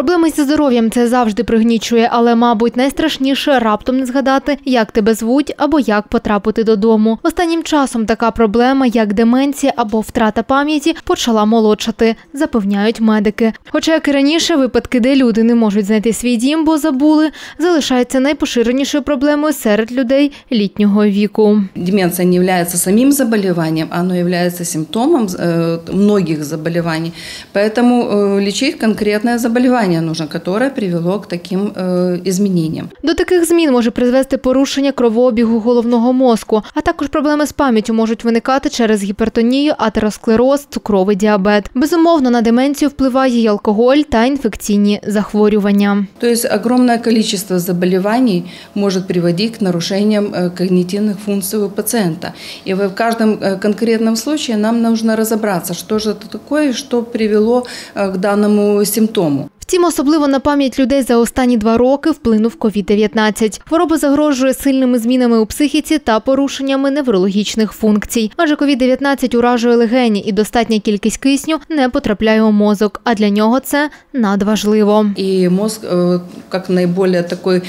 Проблеми зі здоров'ям – це завжди пригнічує, але, мабуть, найстрашніше раптом не згадати, як тебе звуть або як потрапити додому. Останнім часом така проблема, як деменція або втрата пам'яті, почала молодшати, запевняють медики. Хоча, як і раніше, випадки, де люди не можуть знайти свій дім, бо забули, залишаються найпоширенішою проблемою серед людей літнього віку. Деменция не является самим заболеванием, оно является симптомом многих заболеваний. Поэтому лечить конкретное заболевание нужно, которое привело к таким изменениям. До таких змін може призвести порушення кровообігу головного мозку, а також проблеми з пам'яттю можуть виникати через гіпертонію, атеросклероз, цукровий діабет. Безумовно, на деменцію впливає і алкоголь та інфекційні захворювання. Тобто, огромне кількість заболеваний може приводити к нарушенням когнитивних функцій у пацієнта. І в кожному конкретному випадку нам потрібно розібратися, що ж це таке, що привело к даному симптому. Втім, особливо на пам'ять людей за останні 2 роки вплинув COVID-19. Хвороба загрожує сильними змінами у психіці та порушеннями неврологічних функцій. Адже COVID-19 уражує легені і достатня кількість кисню не потрапляє у мозок, а для нього це надважливо. І мозок, як найбільш такий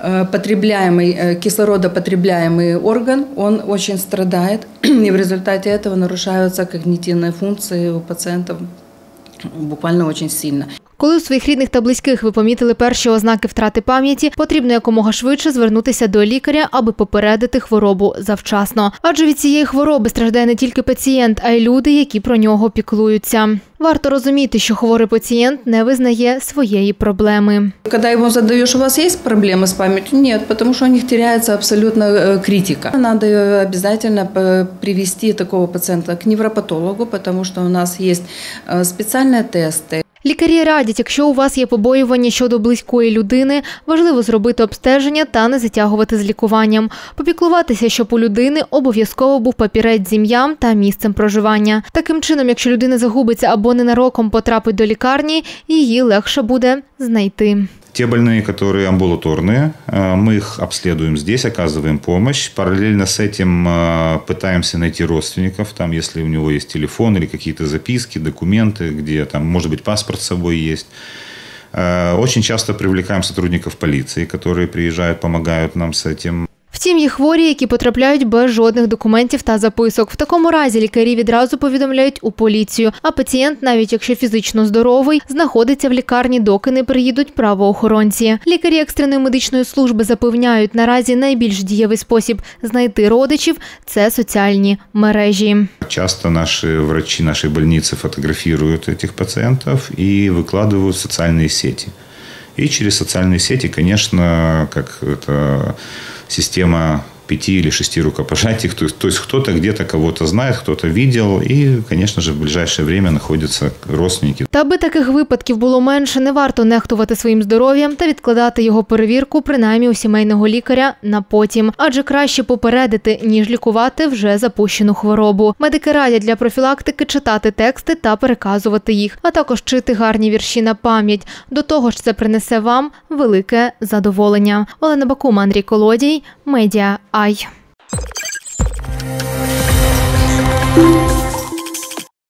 кислородопотребляемый орган, він дуже страдає, і в результаті цього нарушаються когнитивні функції у пацієнтів буквально дуже сильно. Коли у своїх рідних та близьких ви помітили перші ознаки втрати пам'яті, потрібно якомога швидше звернутися до лікаря, аби попередити хворобу завчасно. Адже від цієї хвороби страждає не тільки пацієнт, а й люди, які про нього піклуються. Варто розуміти, що хворий пацієнт не визнає своєї проблеми. Коли йому задаєш, у вас є проблеми з пам'яттю? Ні, тому що у них теряється абсолютно критика. Треба обов'язково привести такого пацієнта к невропатологу, тому що у нас є спеціальні тести. Лікарі радять, якщо у вас є побоювання щодо близької людини, важливо зробити обстеження та не затягувати з лікуванням. Попіклуватися, щоб у людини обов'язково був папірець з ім'ям та місцем проживання. Таким чином, якщо людина загубиться або ненароком потрапить до лікарні, її легше буде знайти. Те больные, которые амбулаторные, мы их обследуем здесь, оказываем помощь. Параллельно с этим пытаемся найти родственников, там, если у него есть телефон или какие-то записки, документы, где там, может быть, паспорт с собой есть. Очень часто привлекаем сотрудников полиции, которые приезжают, помогают нам с этим. Втім, є хворі, які потрапляють без жодних документів та записок. В такому разі лікарі відразу повідомляють у поліцію, а пацієнт, навіть якщо фізично здоровий, знаходиться в лікарні, доки не приїдуть правоохоронці. Лікарі екстреної медичної служби запевняють, наразі найбільш дієвий спосіб знайти родичів – це соціальні мережі. Часто наши врачи, наши больницы фотографируют этих пациентов и выкладывают в социальные сети. И через социальные сети, конечно, как это система 5 или 6 рукопожатий. То есть кто-то где-то кого-то знает, кто-то видел. И, конечно же, в ближайшее время находятся родственники. Та аби таких випадків було менше, не варто нехтувати своїм здоров'ям та відкладати його перевірку, принаймні у сімейного лікаря, на потім. Адже краще попередити, ніж лікувати вже запущену хворобу. Медики радять для профілактики читати тексти та переказувати їх, а також вчити гарні вірші на пам'ять. До того ж, це принесе вам велике задоволення. Олена Бакум, Андрій Колодій, Медіа Ай.